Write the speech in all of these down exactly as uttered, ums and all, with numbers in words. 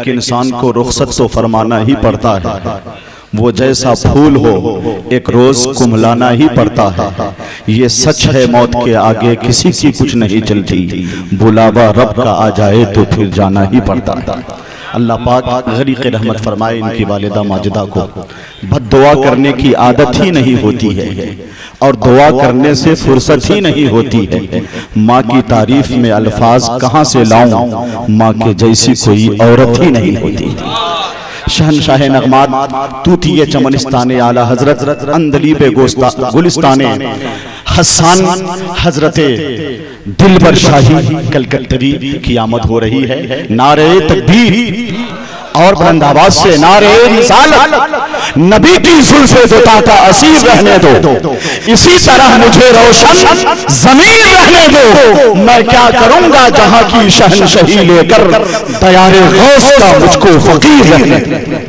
एक इंसान को रुखसत तो फरमाना ही पड़ता है, वो जैसा फूल हो एक रोज कुम्हलाना ही पड़ता है। ये सच है मौत के आगे किसी की कुछ नहीं चलती, बुलावा रब का आ जाए तो फिर जाना ही पड़ता है। अल्लाह पाक गरीक़ रहमत फरमाए इनकी वालिदा माजिदा को। बद दुआ करने की आदत ही नहीं होती है और दुआ करने से फुर्सत ही नहीं होती है। माँ की तारीफ में अल्फाज कहाँ से लाऊं, माँ के जैसी कोई औरत ही नहीं होती। शहनशाह नगमात तूतिये चमनिस्ताने आला हजरत अंदलीबे गोस्ता गुलिस्ताने हसन हजरते दिलबर शाही कलकत्तरी की आमद हो रही है। नारे तकबीर और बुलंद आवाज से नारे रिसालत, नबी की जुल्फ़े दुता का असीर रहने दो, इसी तरह मुझे रोशन ज़मीर रहने दो। मैं क्या करूंगा जहां की शहनशाही लेकर, तैयारे गौस का मुझको फकीर रहने दो।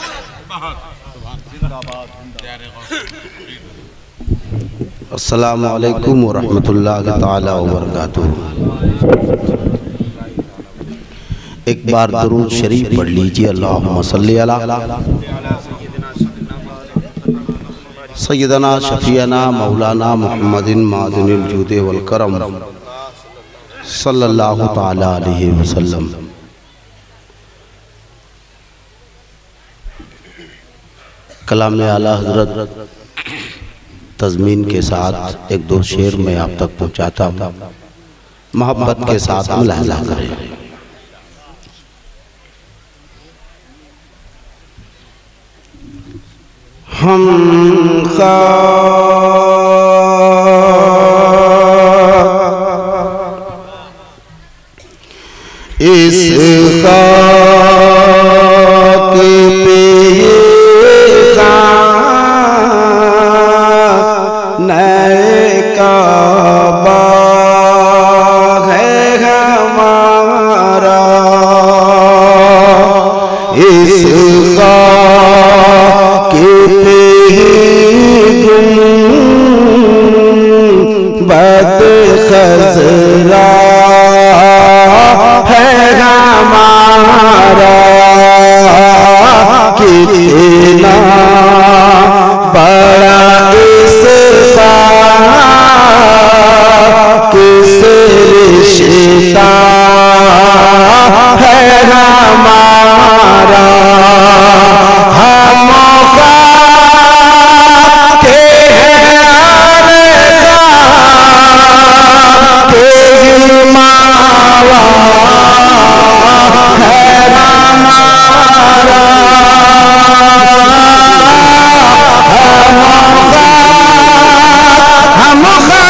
अस्सलामु अलैकुम व रहमतुल्लाहि ताला व बरकातुहू। एक बार दुरूद शरीफ पढ़ लीजिए। अल्लाहुम्मा सल्ली अला सय्यदना शफीअना मौलाना मुहम्मदिन मादिनिल जूदे वल करम सल्लल्लाहु ताला अलैहि वसल्लम। कलाम आला हजरत तज़मीन के साथ एक दो शेर मैं आप तक पहुँचाता हूँ, मोहब्बत के साथ मुलाहज़ा करें। हम खा इस खाक पे नए काबा है हमारा, इस खाक पे गुंबद खज़रा है हमारा। कितना बड़ा इस किस रिश्ता है हमारा। हम के मावा है हमारा। हम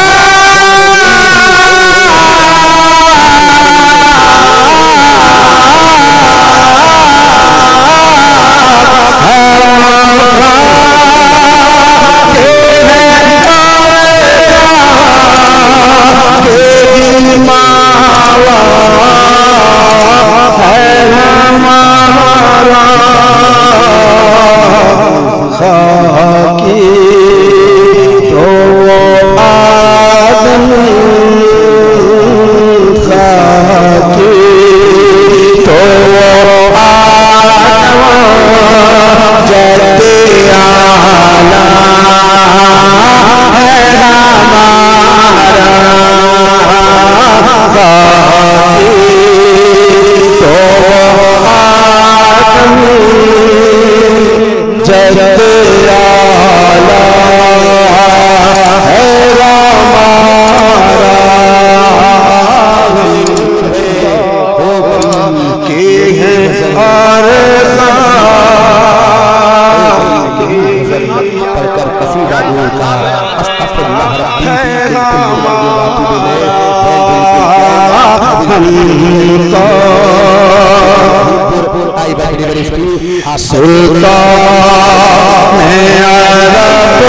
सुल्तान अरब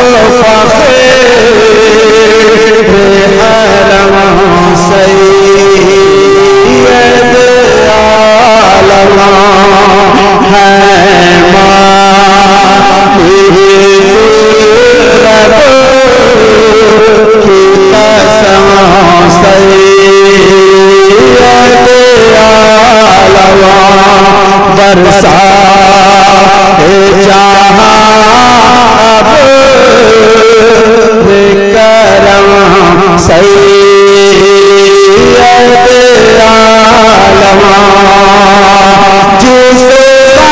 फ़क़ीर हरम सय्यद आलम है मालिक रब की कसम सय्यद आलम बरसा जहाँ अब करम सैयद आलम जिसे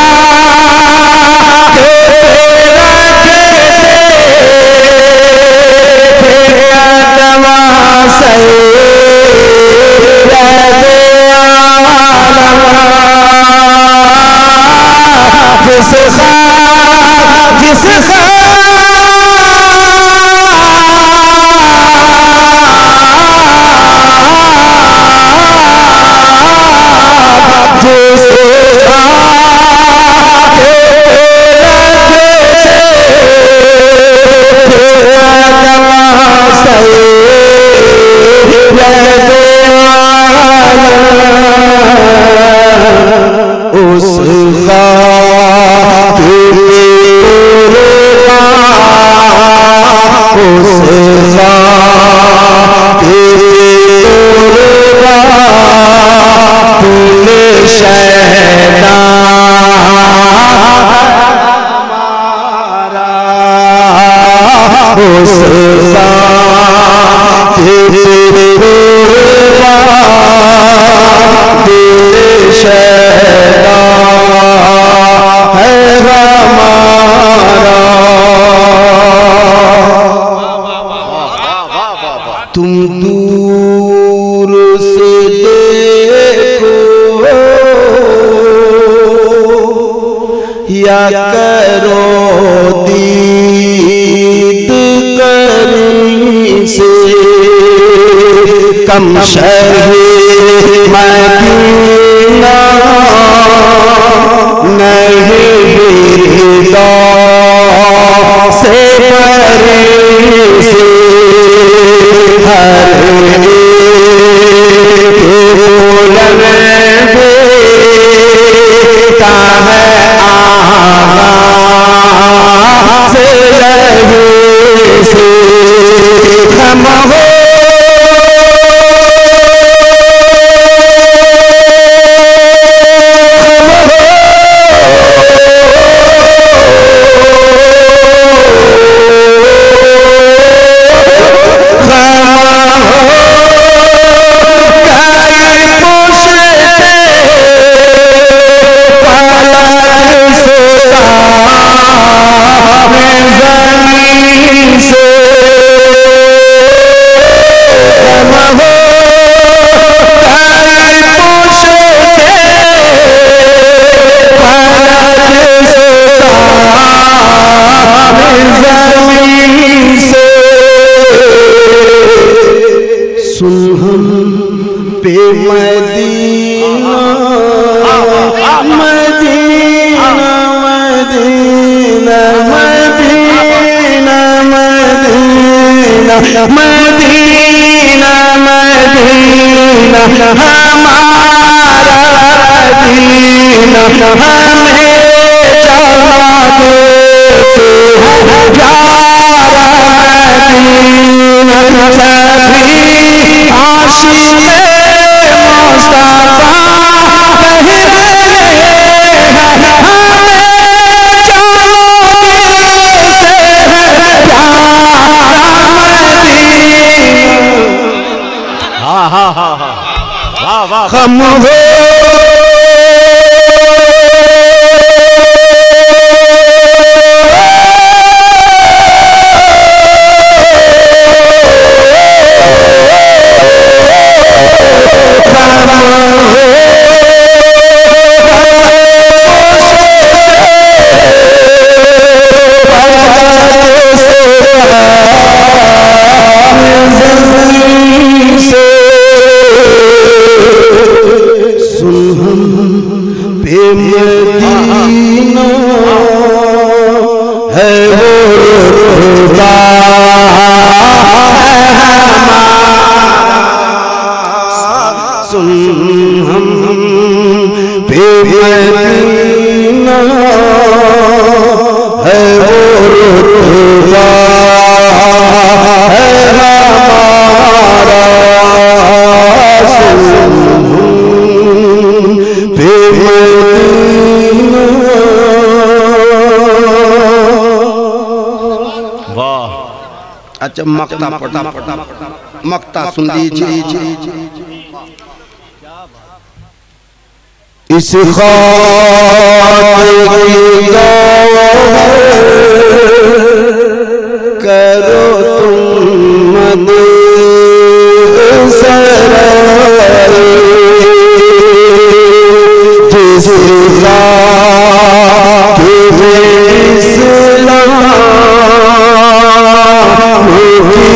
तुम दूर से देखो या करो दीद करीम से कम शर्म मदीना नहीं बिरदा से परे से हर एक बोलन बेटा है आगा से लगे से हम हो पे Medina Medina Medina Medina Medina Medina Medina हमारा मदीना हमें चला दे प्यारा मदीना सभी आशिक हम हो मदीना है वो खुदा सुन हम पे मदीना है वो खुदा है हमारा सुन पे मदीना अच्छा मक्ता पढ़ा मक्ता सुन लीजिए। इस खाक की करो तुम मद सराय, जिस खाक में इस्लाम की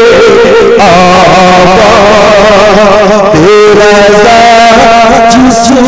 जिस